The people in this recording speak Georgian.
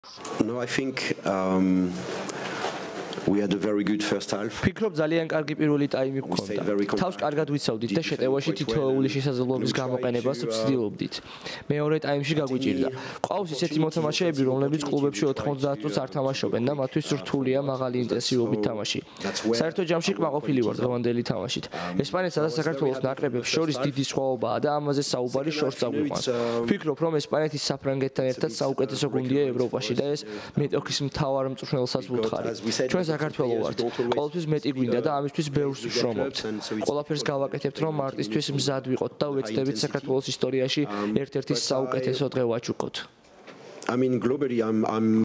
No, I think we had a very good first half. ფიქრობ ძალიან კარგი პირველი ტაიმი გქონდა. თავს კარგად ვიცავდით და შეტევაში თითოეული შესაძლებლობის გამოყენებას ვცდილობდით. მეორე ტაიმში გაგვიჭირდა. ყავს ისეთი მოთამაშეები, რომლებიც კლუბებში 90 წუთს არ თამაშობენ და მათთვის რთულია მაღალი ინტენსივობით თამაში. საერთო ჯამში კმაყოფილი ვარ დღევანდელი თამაშით. ესპანეთსა და საქართველოს ნაკრებებს შორის დიდი სხვაობაა და ამაზე საუბარი შორს წაგვიყვანს. ვფიქრობ, რომ ესპანეთის საფრანგეთთან ერთად საუკეთესო გუნდია ევროპაში და ეს მეტოქის მთავარ მწვრთნელსაც ვუთხარი. ჩვენ საქართველო ვართ. ყოველთვის მეტი გვინდა და ამისთვის ბევრს ვშრომობთ. ყველაფერს გავაკეთებთ, რომ მარტისთვის მზად ვიყოთ და ვეცდებით საქართველოს ისტორიაში ერთ-ერთი საუკეთესო დღე ვაჩუქოთ. I mean, globally, I'm